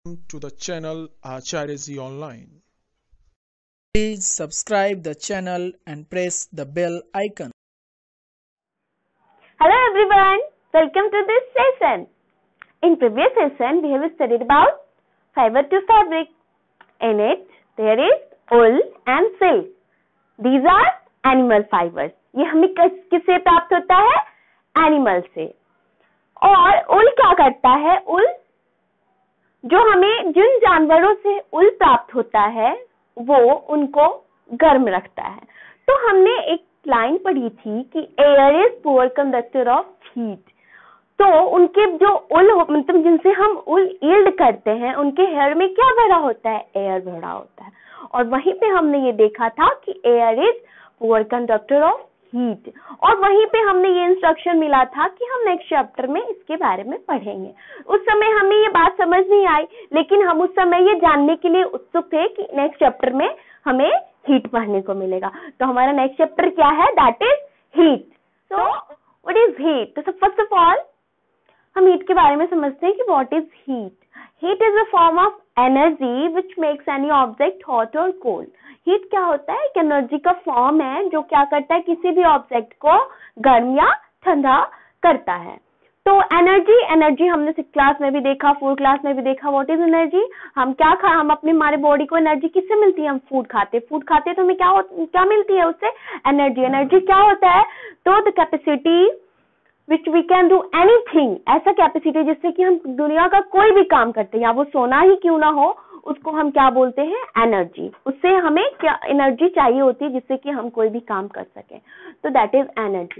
To the channel Acharya Ji Online. Please subscribe the channel and press the bell icon. Hello everyone, welcome to this session. In previous session, we have studied about fiber to fabric. In it, there is wool and silk. These are animal fibers. ये हमें किससे प्राप्त होता है? Animal से. और उल क्या करता है? उल जो हमें जिन जानवरों से उल प्राप्त होता है वो उनको गर्म रखता है. तो हमने एक लाइन पढ़ी थी कि air is poor conductor of heat. तो उनके जो उल मतलब जिनसे हम उल यील्ड करते हैं उनके हेयर में क्या भरा होता है? एयर भरा होता है. और वहीं पे हमने ये देखा था कि air is poor conductor of heat. और वहीं पे हमने ये इंस्ट्रक्शन मिला था कि हम नेक्स्ट चैप्टर में इसके बारे में पढ़ेंगे. उस समय हमें ये बात समझ नहीं आई, लेकिन हम उस समय ये जानने के लिए उत्सुक थे कि नेक्स्ट चैप्टर में हमें हीट पढ़ने को मिलेगा. तो हमारा नेक्स्ट चैप्टर क्या है? That is heat. So what is heat? तो फर्स्ट ऑफ ऑल हम हीट के बारे में समझते हैं कि what is heat. Heat is a form of energy which makes any object hot और कोल्ड. हीट क्या होता है? एक एनर्जी का फॉर्म है जो क्या करता है? किसी भी ऑब्जेक्ट को गर्म या ठंडा करता है. तो एनर्जी हमने 6th क्लास में भी देखा, 4th क्लास में भी देखा. What is energy? हम हमारे बॉडी को एनर्जी किससे मिलती है? हम फूड खाते तो हमें क्या मिलती है उससे? एनर्जी. एनर्जी क्या होता है? तो the capacity which we can do anything. ऐसा कैपेसिटी जिससे कि हम दुनिया का कोई भी काम करते हैं, या वो सोना ही क्यों ना हो, उसको हम क्या बोलते हैं? एनर्जी. उससे हमें क्या एनर्जी चाहिए होती है जिससे कि हम कोई भी काम कर सकें. तो दैट इज एनर्जी.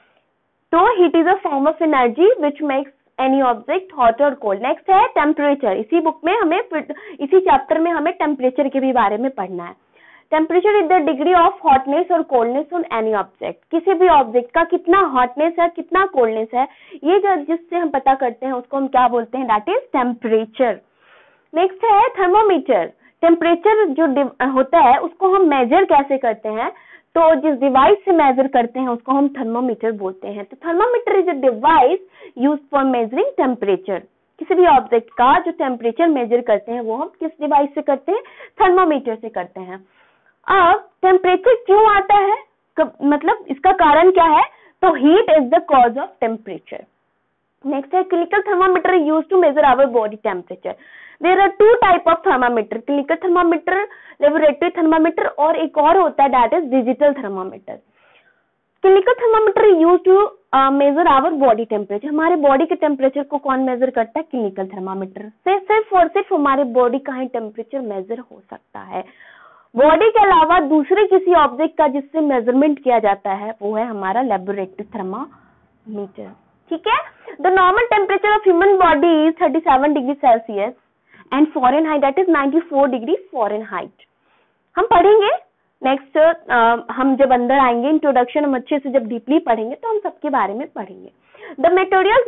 तो heat is a form of energy which makes any object hot और कोल्ड. नेक्स्ट है टेम्परेचर. इसी बुक में इसी चैप्टर में हमें टेम्परेचर के भी बारे में पढ़ना है. Temperature is the degree of hotness और कोल्डनेस ऑन एनी ऑब्जेक्ट. किसी भी ऑब्जेक्ट का कितना हॉटनेस है, कितना कोल्डनेस है, ये जिससे हम पता करते हैं उसको हम क्या बोलते हैं? That is temperature. नेक्स्ट है थर्मोमीटर. टेम्परेचर जो होता है उसको हम मेजर कैसे करते हैं? तो जिस डिवाइस से मेजर करते हैं उसको हम थर्मोमीटर बोलते हैं. तो thermometer is a device used for measuring temperature. किसी भी ऑब्जेक्ट का जो टेम्परेचर मेजर करते हैं वो हम किस डिवाइस से करते हैं? थर्मोमीटर से करते हैं. अब टेम्परेचर क्यों आता है? मतलब इसका कारण क्या है? तो heat is the cause of temperature. Next है clinical thermometer used to measure our body temperature. There are 2 type of thermometer, clinical thermometer, laboratory thermometer, और एक और होता है that is digital thermometer. Clinical thermometer used to measure our body temperature. हमारे body के temperature को कौन major करता है? क्लिनिकल थर्मामीटर से. सिर्फ हमारे बॉडी का ही टेम्परेचर मेजर हो सकता है. बॉडी के अलावा दूसरे किसी ऑब्जेक्ट का जिससे मेजरमेंट किया जाता है वो है हमारा लेबोरेटरी थर्मामीटर. ठीक है. The normal temperature of human body is 37 degree Celsius and Fahrenheit that is 94 degree Fahrenheit. हम पढ़ेंगे नेक्स्ट. हम जब अंदर आएंगे इंट्रोडक्शन हम अच्छे से जब डीपली पढ़ेंगे तो हम सबके बारे में पढ़ेंगे. The materials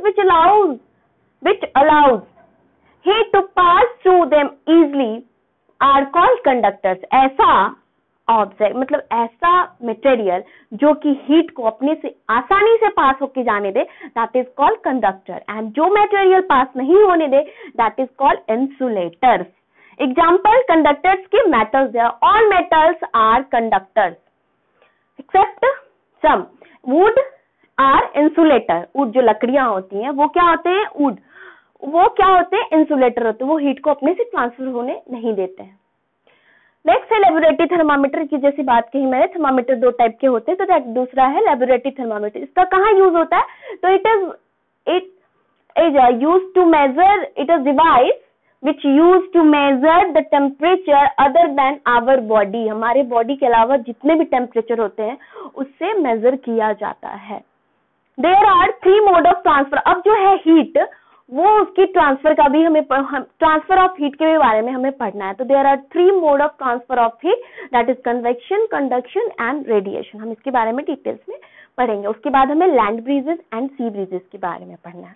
which allows heat to pass through them easily are called conductors. ऐसा ऑब्जेक्ट मतलब ऐसा मटेरियल जो कि हीट को अपने से आसानी से पास होके जाने दे, that is called conductor. And जो मटेरियल पास नहीं होने दे, that is called insulators. Example conductors के मेटल्स है. All metals are conductors except some. Wood are insulator. Wood जो लकड़ियां होती हैं वो क्या होते हैं? वुड. वो क्या होते हैं? इंसुलेटर होते हैं. वो हीट को अपने से ट्रांसफर होने नहीं देते हैं. नेक्स्ट है लेबोरेटरी थर्मामीटर की. जैसी बात कही मैंने, थर्मामीटर 2 टाइप के होते हैं. तो दूसरा है लेबोरेटरी थर्मामीटर. इसका कहाँ यूज होता है? तो it is used to measure. It is device which use to measure the temperature other than our body. हमारे बॉडी के अलावा जितने भी टेम्परेचर होते हैं उससे मेजर किया जाता है. There are 3 mode of transfer. अब जो है हीट, वो उसकी ट्रांसफर का भी हमें ट्रांसफर ऑफ हीट के भी बारे में हमें पढ़ना है. तो there are 3 mode of transfer of heat that is convection, conduction and radiation. हम इसके बारे में डिटेल्स में पढ़ेंगे. उसके बाद हमें land breezes and sea breezes के बारे में पढ़ना है.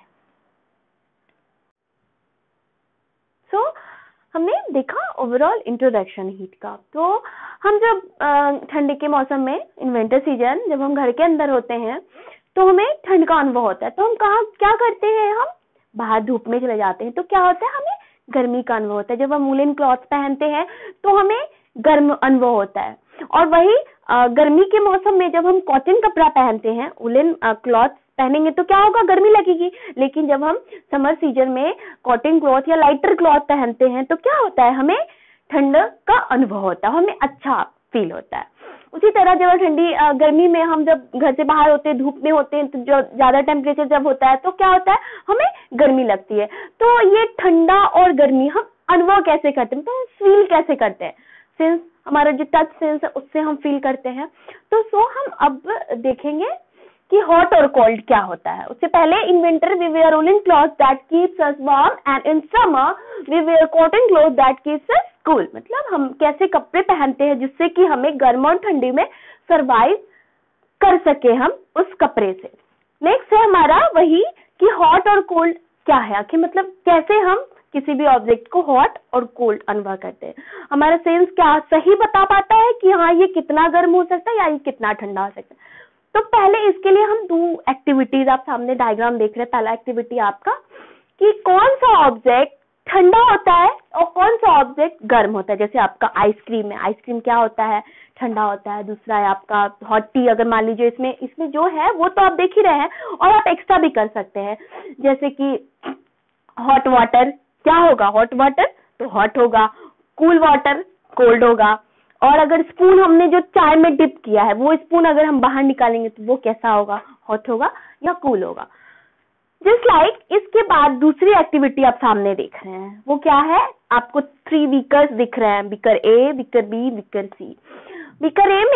सो हमने देखा ओवरऑल इंट्रोडक्शन हीट का. तो हम जब ठंडी के मौसम में इन विंटर सीजन जब हम घर के अंदर होते हैं तो हमें ठंड का अनुभव होता है. तो हम क्या करते हैं? हम बाहर धूप में चले जाते हैं. तो क्या होता है? हमें गर्मी का अनुभव होता है। जब हम वूलन क्लॉथ पहनते हैं तो हमें गर्म अनुभव होता है। और वही गर्मी के मौसम में जब हम कॉटन कपड़ा पहनते हैं, वूलन क्लॉथ पहनेंगे तो क्या होगा, गर्मी लगेगी। लेकिन जब हम समर सीजन में कॉटन क्लॉथ या लाइटर क्लॉथ पहनते हैं तो क्या होता है, हमें ठंड का अनुभव होता है, हमें अच्छा फील होता है। उसी तरह जब गर्मी में हम जब घर से बाहर होते हैं, धूप में होते हैं, तो जो ज्यादा टेम्परेचर जब होता है तो क्या होता है, हमें गर्मी लगती है। तो ये ठंडा और गर्मी हम अनुभव कैसे करते हैं, तो फील कैसे करते हैं, सिंस हमारा जो टच सेंस है उससे हम फील करते हैं। तो हम अब देखेंगे कि हॉट और कोल्ड क्या होता है। उससे पहले in winter we wear woollen cloth that keeps us warm and in summer we wear cotton cloth that keeps us cool. मतलब हम कैसे कपड़े पहनते हैं जिससे कि हमें गर्म और ठंडी में सरवाइव कर सके हम उस कपड़े से। नेक्स्ट है हमारा वही कि हॉट और कोल्ड क्या है, आखिर मतलब कैसे हम किसी भी ऑब्जेक्ट को हॉट और कोल्ड अनुभव करते हैं। हमारा सेंस क्या सही बता पाता है कि हाँ ये कितना गर्म हो सकता है या ये कितना ठंडा हो सकता है। तो पहले इसके लिए हम 2 एक्टिविटीज, आप सामने डायग्राम देख रहे हैं। पहला एक्टिविटी आपका कि कौन सा ऑब्जेक्ट ठंडा होता है और कौन सा ऑब्जेक्ट गर्म होता है। जैसे आपका आइसक्रीम है, आइसक्रीम क्या होता है, ठंडा होता है। दूसरा है आपका हॉट टी, अगर मान लीजिए इसमें जो है वो तो आप देख ही रहे हैं और आप एक्स्ट्रा भी कर सकते हैं। जैसे कि हॉट वाटर क्या होगा, हॉट वाटर तो हॉट होगा, कूल वाटर कोल्ड होगा। और अगर स्पून हमने जो चाय में डिप किया है वो स्पून अगर हम बाहर निकालेंगे तो वो कैसा होगा, हॉट होगा या कूल होगा। जस्ट लाइक इसके बाद दूसरी एक्टिविटी आप सामने देख रहे हैं, वो क्या है, आपको 3 बीकर्स दिख रहे हैं, beaker A, beaker B, beaker C. Beaker A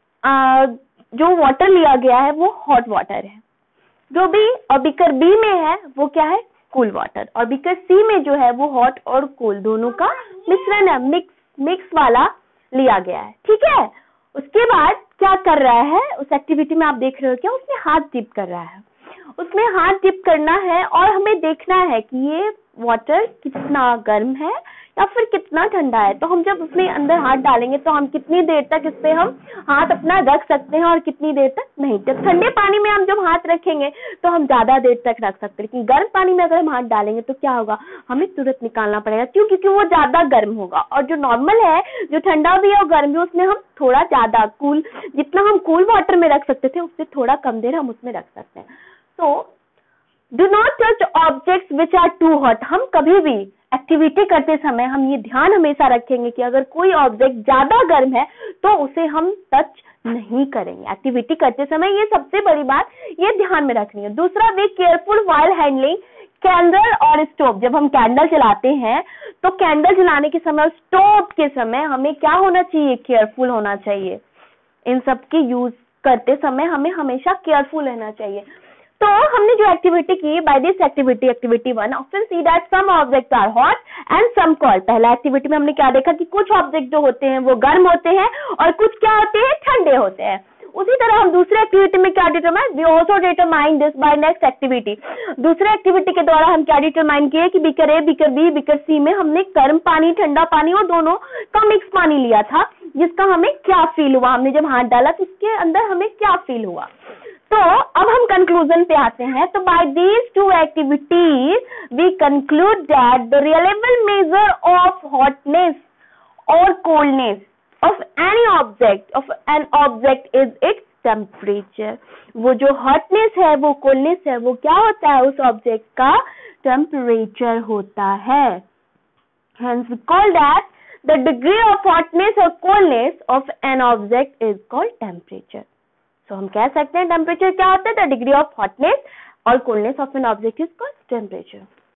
में जो वाटर लिया गया है वो हॉट वाटर है, जो भी, और बीकर बी में है वो क्या है, कूल वाटर। और बीकर सी में जो है वो हॉट और कूल दोनों का मिश्रण है, मिक्स वाला लिया गया है, ठीक है। उसके बाद क्या कर रहा है, उस एक्टिविटी में आप देख रहे हो क्या, उसमें हाथ डिप कर रहा है, उसमें हाथ डिप करना है और हमें देखना है कि ये वाटर कितना गर्म है या फिर कितना ठंडा है। तो हम जब उसमें अंदर हाथ डालेंगे तो हम कितनी देर तक इस पे हम हाथ अपना रख सकते हैं और कितनी देर तक नहीं। जब ठंडे पानी में हम जब हाथ रखेंगे तो हम ज्यादा देर तक रख सकते हैं, लेकिन गर्म पानी में अगर हम हाथ डालेंगे तो क्या होगा, हमें तुरंत निकालना पड़ेगा। क्यों, क्योंकि वो ज्यादा गर्म होगा। और जो नॉर्मल है, जो ठंडा भी है और गर्म भी, उसमें हम थोड़ा ज्यादा कूल, जितना हम कूल वाटर में रख सकते थे उससे थोड़ा कम देर हम उसमें रख सकते हैं। तो do not touch objects which are too hot. हम कभी भी एक्टिविटी करते समय हम ये ध्यान हमेशा रखेंगे कि अगर कोई ऑब्जेक्ट ज्यादा गर्म है तो उसे हम टच नहीं करेंगे। एक्टिविटी करते समय ये सबसे बड़ी बात ये ध्यान में रखनी है। दूसरा, be careful while handling candle और स्टोव। जब हम कैंडल जलाते हैं तो कैंडल जलाने के समय, स्टोव के समय हमें क्या होना चाहिए, केयरफुल होना चाहिए। इन सब के यूज करते समय हमें हमेशा केयरफुल रहना चाहिए। तो हमने जो एक्टिविटी की, by this activity, activity 1, option C that some objects are hot and some cold. पहला एक्टिविटी में हमने क्या देखा कि कुछ ऑब्जेक्ट जो होते हैं वो गर्म होते हैं और कुछ क्या होते हैं, ठंडे होते हैं। उसी तरह हम दूसरे एक्टिविटी में क्या determine, we also determine this by next activity. दूसरे एक्टिविटी के द्वारा हम क्या डिटरमाइन किए कि beaker A, beaker B, beaker C में हमने गर्म पानी, ठंडा पानी और दोनों का मिक्स पानी लिया था, जिसका हमें क्या फील हुआ, हमने जब हाथ डाला तो उसके अंदर हमें क्या फील हुआ। तो अब हम कंक्लूजन पे आते हैं। तो by these 2 activities we conclude that the reliable measure of hotness और coldness of any object, of an object is its temperature. वो जो हॉटनेस है, वो कोल्डनेस है, वो क्या होता है, उस ऑब्जेक्ट का टेम्परेचर होता है। Hence we call that the degree of hotness or coldness of an object is called temperature. So हम कह सकते हैं टेम्परेचर क्या होता है, द डिग्री ऑफ हॉटनेस और coldness of an object is called temperature.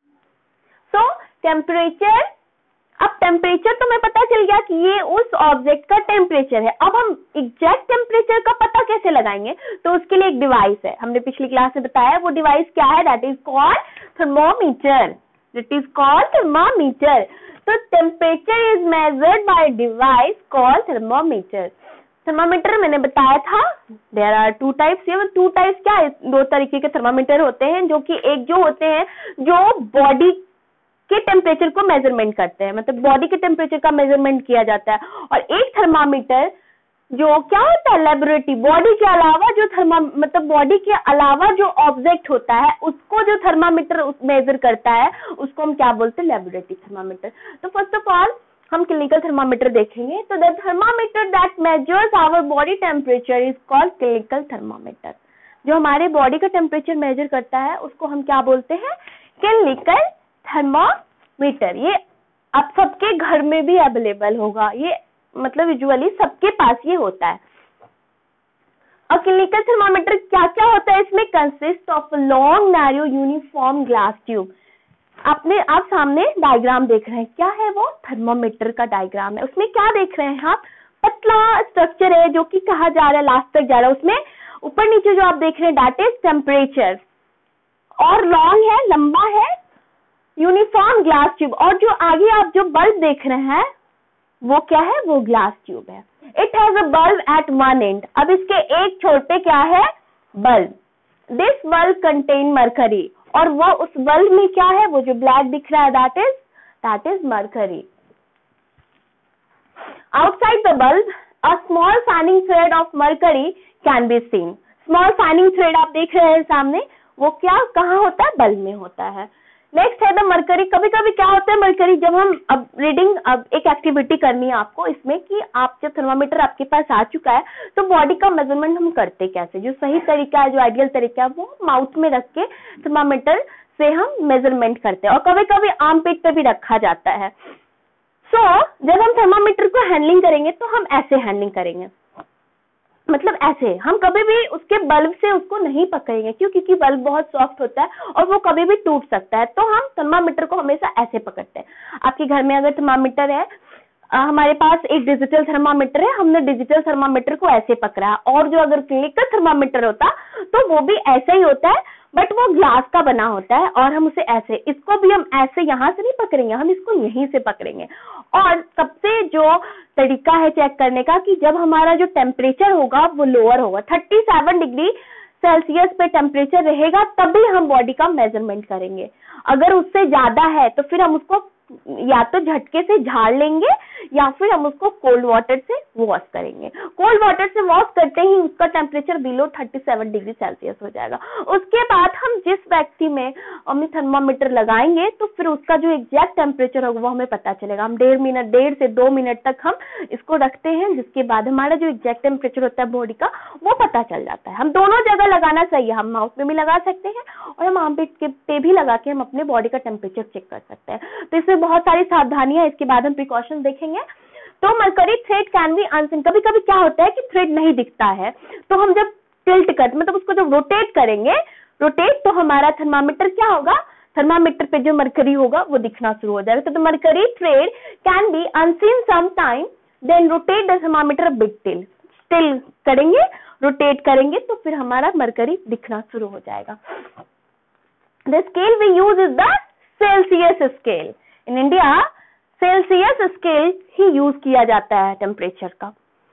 So temperature, अब temperature तो हमें पता चल गया कि ये उस ऑब्जेक्ट का टेम्परेचर है। अब हम एग्जैक्ट टेम्परेचर का पता कैसे लगाएंगे, तो उसके लिए एक डिवाइस है, हमने पिछली क्लास में बताया। वो डिवाइस क्या है, that is called thermometer. It is called thermometer. So temperature is measured by a device called thermometer. Thermometer मैंने बताया था, देयर आर 2 टाइप्स। ये 2 टाइप्स क्या है, 2 तरीके के थर्मामीटर होते हैं, जो कि एक जो होते हैं जो बॉडी के टेम्परेचर को मेजरमेंट करते हैं, मतलब बॉडी के टेम्परेचर का मेजरमेंट किया जाता है। और एक थर्मामीटर जो क्या होता है लेबोरेटरी, बॉडी के अलावा जो मतलब बॉडी के अलावा जो ऑब्जेक्ट होता है उसको जो थर्मामीटर मेजर करता है उसको हम क्या बोलते हैं, लेबोरेटरी थर्मामीटर। तो फर्स्ट ऑफ ऑल हम क्लिनिकल थर्मामीटर देखेंगे। तो the thermometer that measures our body temperature is called clinical thermometer. जो हमारे बॉडी का टेम्परेचर मेजर करता है उसको हम क्या बोलते हैं, क्लिनिकल थर्मामीटर। ये आप सबके घर में भी अवेलेबल होगा, ये मतलब यूजुअली सबके पास ये होता है। और क्लिनिकल थर्मामीटर क्या क्या होता है, इसमें consist of long narrow uniform glass tube. आप सामने डायग्राम देख रहे हैं, क्या है वो, थर्मामीटर का डायग्राम है। उसमें क्या देख रहे हैं आप, पतला स्ट्रक्चर है जो कि कहा जा रहा है, लास्ट तक जा रहा है। उसमें ऊपर नीचे जो आप देख रहे हैं दैट इज टेम्परेचर, और लॉन्ग है, लंबा है, यूनिफॉर्म ग्लास ट्यूब। और जो आगे आप जो बल्ब देख रहे हैं वो क्या है, वो ग्लास ट्यूब है। It has a bulb at one end. अब इसके एक छोर पे क्या है, bulb. This bulb contain mercury, और वो उस बल्ब में क्या है, वो जो ब्लैक दिख रहा है that is mercury. Outside the bulb a small shining thread of mercury can be seen. Small shining thread आप देख रहे हैं सामने, वो क्या कहाँ होता है, बल्ब में होता है। नेक्स्ट है द मरकरी। कभी कभी क्या होता है मरकरी, जब हम अब एक एक्टिविटी करनी है आपको इसमें कि आप जब थर्मामीटर आपके पास आ चुका है तो बॉडी का मेजरमेंट हम करते कैसे, जो सही तरीका है, जो आइडियल तरीका है, वो माउथ में रख के थर्मामीटर से हम मेजरमेंट करते हैं। और कभी कभी आर्म पिट पे भी रखा जाता है। जब हम थर्मामीटर को हैंडलिंग करेंगे तो हम ऐसे हैंडलिंग करेंगे, मतलब ऐसे। हम कभी भी उसके बल्ब से उसको नहीं पकड़ेंगे, क्यों, क्योंकि बल्ब बहुत सॉफ्ट होता है और वो कभी भी टूट सकता है। तो हम थर्मामीटर को हमेशा ऐसे पकड़ते हैं। आपके घर में अगर थर्मामीटर है, हमारे पास एक डिजिटल थर्मामीटर है, हमने डिजिटल थर्मामीटर को ऐसे पकड़ा। और जो अगर क्लिनिकल थर्मामीटर होता तो वो भी ऐसा ही होता है, बट वो ग्लास का बना होता है और हम उसे ऐसे, इसको भी हम ऐसे यहाँ से नहीं पकड़ेंगे, हम इसको यहीं से पकड़ेंगे। और सबसे जो तरीका है चेक करने का कि जब हमारा जो टेम्परेचर होगा वो लोअर होगा, 37 डिग्री सेल्सियस पे टेम्परेचर रहेगा, तभी हम बॉडी का मेजरमेंट करेंगे। अगर उससे ज्यादा है तो फिर हम उसको या तो झटके से झाड़ लेंगे या फिर हम उसको कोल्ड वाटर से वॉश करेंगे। कोल्ड वाटर से वॉश करते ही उसका टेम्परेचर बिलो 37 डिग्री सेल्सियस हो जाएगा। उसके बाद हम जिस व्यक्ति में हम थर्मामीटर लगाएंगे तो फिर उसका जो एग्जैक्ट टेम्परेचर होगा वो हमें पता चलेगा। हम 1.5 से 2 मिनट तक हम इसको रखते हैं, जिसके बाद हमारा जो एग्जैक्ट टेम्परेचर होता है बॉडी का वो पता चल जाता है। हम दोनों जगह लगाना चाहिए, हम माउथ में भी लगा सकते हैं और हम आर्म पिट पे भी लगा के हम अपने बॉडी का टेम्परेचर चेक कर सकते हैं। तो इसमें बहुत सारी सावधानियां, इसके बाद हम प्रिकॉशन देखेंगे। तो mercury thread can be unseen. कभी कभी क्या होता है कि थ्रेड नहीं दिखता है, तो हम जब टिल्ट करते, मतलब उसको जब रोटेट करेंगे, तो हमारा थर्मामीटर क्या होगा, थर्मामीटर पे जो मरकरी होगा वो दिखना शुरू हो जाएगा। तो mercury thread can be unseen some time, then rotate the thermometer bit till करेंगे, रोटेट करेंगे तो फिर हमारा मरकरी दिखना शुरू हो जाएगा। The scale we use is the Celsius scale. In India Celsius scale ही यूज किया जाता है टेम्परेचर का।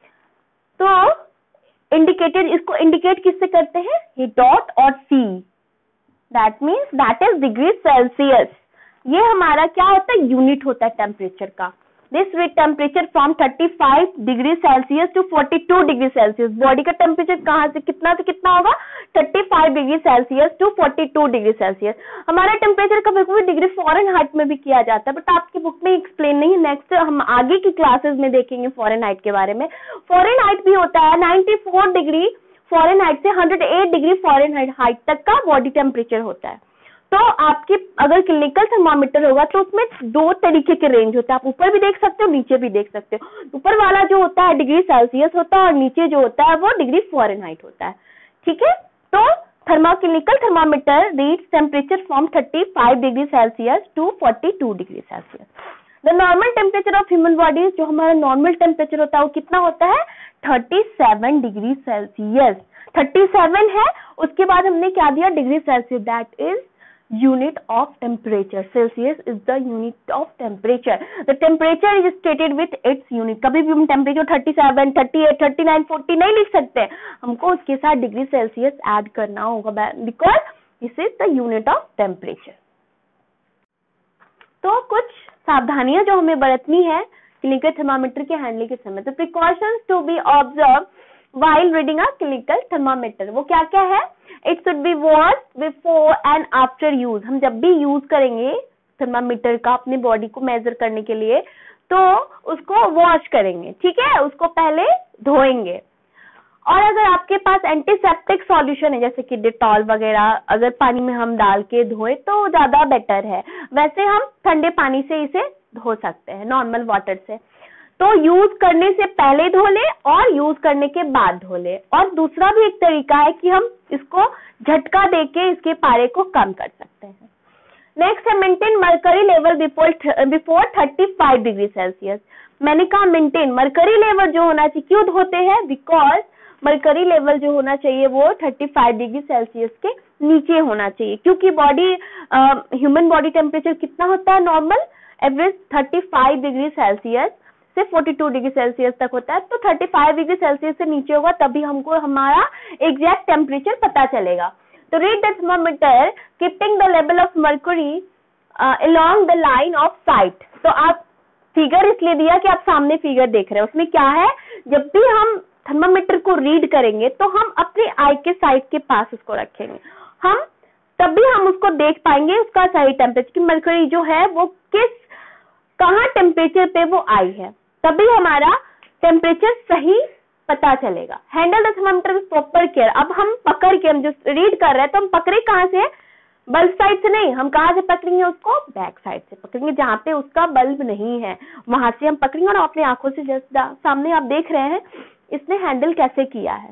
तो इसको इंडिकेट किससे करते हैं, ये डॉट और C, that means that is degree Celsius. ये हमारा क्या होता है, यूनिट होता है टेम्परेचर का। This with temperature from 35 degree Celsius to 42 degree Celsius. Body का टेम्परेचर कहाँ से कितना होगा, 35 degree Celsius to 42 degree Celsius. हमारा टेम्परेचर कभी कभी डिग्री फ़ारेनहाइट में भी किया जाता है, बट आपकी बुक में एक्सप्लेन नहीं है। नेक्स्ट हम आगे की क्लासेस में देखेंगे फ़ारेनहाइट के बारे में। फ़ारेनहाइट भी होता है 94 डिग्री फ़ारेनहाइट से 108 डिग्री फ़ारेनहाइट तक का बॉडी टेम्परेचर होता है। तो आपके अगर क्लिनिकल थर्मामीटर होगा तो उसमें 2 तरीके के रेंज होते हैं, आप ऊपर भी देख सकते हो, नीचे भी देख सकते हो। ऊपर वाला जो होता है डिग्री सेल्सियस होता है और नीचे जो होता है वो डिग्री फ़ारेनहाइट होता है, ठीक है। तो clinical thermometer reads temperature from 35 degree Celsius to 42 degree Celsius. The normal temperature of human body, जो हमारा नॉर्मल टेम्परेचर होता है वो कितना होता है, 37 डिग्री सेल्सियस। 37 है, उसके बाद हमने क्या दिया, degree Celsius, that is unit of temperature. Celsius is the unit of temperature. The temperature is stated with its unit. कभी भी हम टेम्परेचर 37, 38, 39, 40 नहीं लिख सकते, हमको उसके साथ डिग्री सेल्सियस ऐड करना होगा, because this is the unit of temperature. तो कुछ सावधानियां जो हमें बरतनी है क्लिनिकल थर्मामीटर के हैंडलिंग के समय। तो precautions to be observe while reading a clinical thermometer, वो क्या क्या है? It should be washed before and after use। हम जब भी यूज करेंगे थर्मामीटर का अपनी बॉडी को मेजर करने के लिए तो उसको वॉश करेंगे, ठीक है, उसको पहले धोएंगे। और अगर आपके पास एंटीसेप्टिक सॉल्यूशन है जैसे कि डिटॉल वगैरह, अगर पानी में हम डाल के धोए तो ज्यादा बेटर है। वैसे हम ठंडे पानी से इसे धो सकते हैं, नॉर्मल वाटर से। तो यूज करने से पहले धो ले और यूज करने के बाद धो ले। और दूसरा भी एक तरीका है कि हम इसको झटका देके इसके पारे को कम कर सकते हैं। नेक्स्ट है maintain mercury level before 35 degree Celsius. मैंने कहा मेंटेन मर्करी लेवल जो होना चाहिए, क्यों धोते हैं? बिकॉज मर्करी लेवल जो होना चाहिए वो 35 डिग्री सेल्सियस के नीचे होना चाहिए, क्योंकि बॉडी ह्यूमन बॉडी टेम्परेचर कितना होता है नॉर्मल एवरेज 35 डिग्री सेल्सियस से 42 डिग्री सेल्सियस तक होता है। तो 35 डिग्री सेल्सियस से नीचे होगा तभी हमको हमारा एग्जैक्ट टेम्परेचर पता चलेगा। तो read the thermometer keeping the level of mercury along the line of sight. तो आप फिगर इसलिए दिया कि आप सामने फिगर देख रहे हैं, उसमें क्या है, जब भी हम थर्मामीटर को रीड करेंगे तो हम अपने आई के साइड के पास उसको रखेंगे, हम तभी हम उसको देख पाएंगे उसका सही टेम्परेचर की मर्क्यूरी जो है वो कहाँ टेम्परेचर पे वो आई है, तभी हमारा टेम्परेचर सही पता चलेगा। Handle the thermometer with proper care. अब हम पकड़ के, हम जो रीड कर रहे हैं तो हम पकड़े कहाँ से? बल्ब साइड से नहीं, हम कहाँ से पकड़ेंगे उसको? बैक साइड से पकड़ेंगे, जहाँ पे उसका बल्ब नहीं है वहां से हम पकड़ेंगे। और अपने आंखों से जैसे सामने आप देख रहे हैं इसने हैंडल कैसे किया है।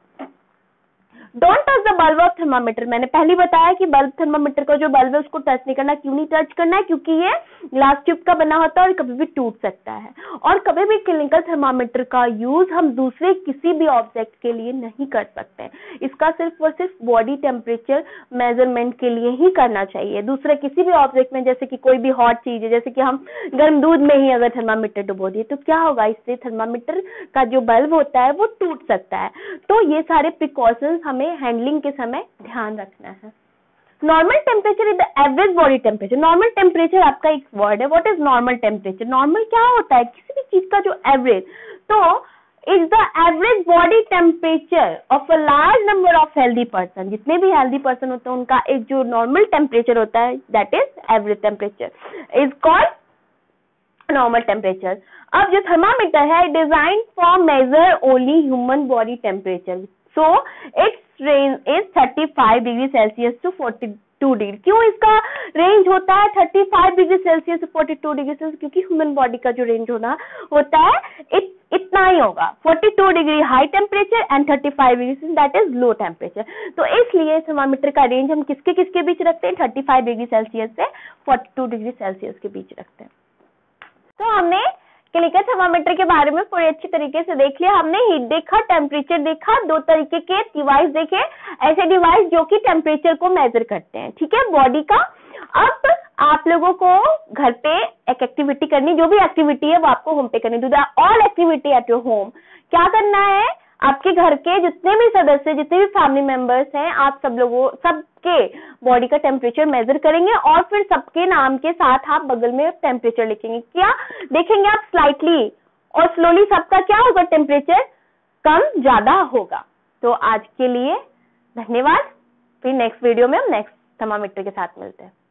Don't touch the bulb of thermometer. मैंने पहले बताया कि बल्ब थर्मामीटर का जो बल्ब है उसको टच नहीं करना। क्यों नहीं टच करना है? क्योंकि ये ग्लास ट्यूब का बना होता है और कभी भी टूट सकता है। और कभी भी क्लिनिकल थर्मामीटर का यूज हम दूसरे किसी भी ऑब्जेक्ट के लिए नहीं कर सकते। इसका सिर्फ और सिर्फ बॉडी टेम्परेचर मेजरमेंट के लिए ही करना चाहिए। दूसरे किसी भी ऑब्जेक्ट में, जैसे कि कोई भी हॉट चीज है, जैसे कि हम गर्म दूध में ही अगर थर्मामीटर डुबो दिए तो क्या होगा, इससे थर्मामीटर का जो बल्ब होता है वो टूट सकता है। तो ये सारे प्रिकॉशंस हमें हैंडलिंग के समय ध्यान रखना है। Normal temperature is the average body temperature. Normal temperature आपका एक वर्ड है। What is normal temperature? Normal क्या होता है? किसी भी चीज का जो एवरेज। तो is the average body temperature of a large number of healthy person. जितने भी हेल्दी पर्सन होते हैं उनका एक जो नॉर्मल टेम्परेचर होता है that is average temperature is called normal temperature. अब जो थर्मामीटर है design for measure only human body temperature. So its range is 35 degree Celsius to 42 degree. क्यों इसका रेंज होता है 35 डिग्री सेल्सियस से 42 डिग्री सेल्सियस? क्योंकि ह्यूमन बॉडी का जो रेंज होता है इतना ही होगा, 42 degree high temperature and 35 degree that is low temperature. तो इसलिए थर्मामीटर का रेंज हम किसके बीच रखते हैं? 35 डिग्री सेल्सियस से 42 डिग्री सेल्सियस के बीच रखते हैं। तो हमने क्लिनिकल थर्मामीटर के बारे में पूरी अच्छी तरीके से देख लिया। हमने हीट देखा, टेम्परेचर देखा, दो तरीके के डिवाइस देखे, ऐसे डिवाइस जो कि टेम्परेचर को मेजर करते हैं, ठीक है, बॉडी का। अब आप लोगों को घर पे एक एक्टिविटी करनी, जो भी एक्टिविटी है वो आपको होम पे करनी। Do the all activity at your home. क्या करना है? आपके घर के जितने भी सदस्य, जितने भी फैमिली मेंबर्स हैं, आप सबके बॉडी का टेम्परेचर मेजर करेंगे और फिर सबके नाम के साथ आप बगल में टेम्परेचर लिखेंगे। क्या देखेंगे आप? स्लाइटली और स्लोली सबका क्या होगा? टेम्परेचर कम ज्यादा होगा। तो आज के लिए धन्यवाद। फिर नेक्स्ट वीडियो में हम नेक्स्ट थर्मामीटर के साथ मिलते हैं।